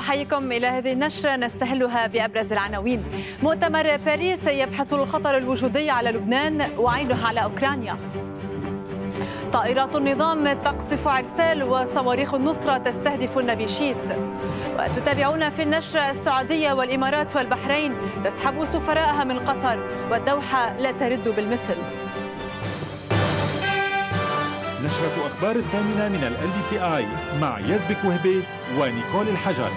أحييكم إلى هذه النشرة نستهلها بأبرز العناوين. مؤتمر باريس يبحث الخطر الوجودي على لبنان وعينه على أوكرانيا. طائرات النظام تقصف عرسال وصواريخ النصرة تستهدف النبيشيت. وتتابعون في النشرة السعودية والإمارات والبحرين تسحب سفراءها من قطر والدوحة لا ترد بالمثل. نشرة أخبار 8 من LBCI مع يزبك وهبي ونيكول الحجر.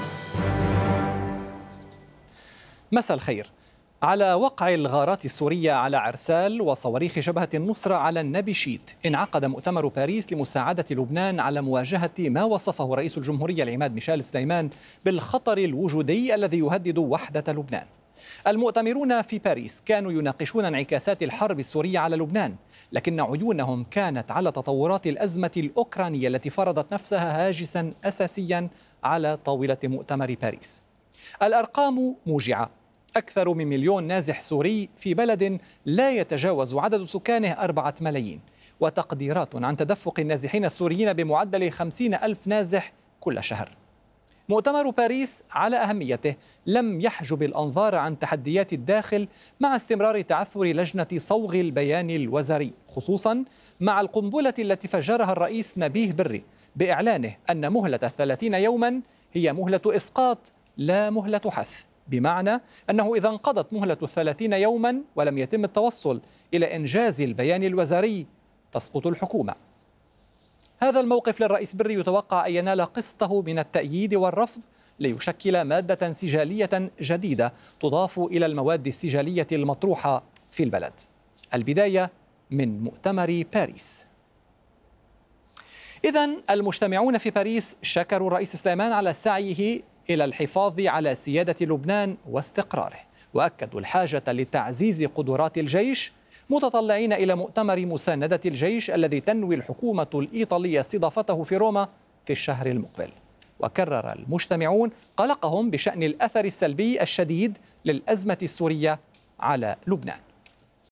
مساء الخير. على وقع الغارات السورية على عرسال وصواريخ جبهة النصرة على النبيشيت، انعقد مؤتمر باريس لمساعدة لبنان على مواجهة ما وصفه رئيس الجمهورية العماد ميشيل سليمان بالخطر الوجودي الذي يهدد وحدة لبنان. المؤتمرون في باريس كانوا يناقشون انعكاسات الحرب السورية على لبنان، لكن عيونهم كانت على تطورات الأزمة الأوكرانية التي فرضت نفسها هاجسا أساسيا على طاولة مؤتمر باريس. الأرقام موجعة، أكثر من 1,000,000 نازح سوري في بلد لا يتجاوز عدد سكانه 4 ملايين، وتقديرات عن تدفق النازحين السوريين بمعدل 50,000 نازح كل شهر. مؤتمر باريس على أهميته لم يحجب الأنظار عن تحديات الداخل مع استمرار تعثر لجنة صوغ البيان الوزاري، خصوصا مع القنبلة التي فجرها الرئيس نبيه بري بإعلانه أن مهلة 30 يوما هي مهلة إسقاط لا مهلة حث، بمعنى أنه إذا انقضت مهلة 30 يوما ولم يتم التوصل إلى إنجاز البيان الوزاري تسقط الحكومة. هذا الموقف للرئيس بري يتوقع أن ينال قسطه من التأييد والرفض ليشكل مادة سجالية جديدة تضاف إلى المواد السجالية المطروحة في البلد. البداية من مؤتمر باريس. إذن المجتمعون في باريس شكروا الرئيس سليمان على سعيه إلى الحفاظ على سيادة لبنان واستقراره، وأكدوا الحاجة لتعزيز قدرات الجيش، متطلعين إلى مؤتمر مساندة الجيش الذي تنوي الحكومة الإيطالية استضافته في روما في الشهر المقبل. وكرر المجتمعون قلقهم بشأن الأثر السلبي الشديد للأزمة السورية على لبنان.